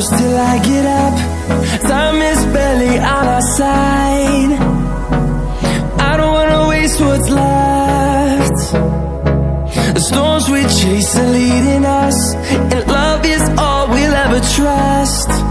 close till I get up. Time is barely on our side. I don't wanna waste what's left. The storms we chase are leading us, and love is all we'll ever trust.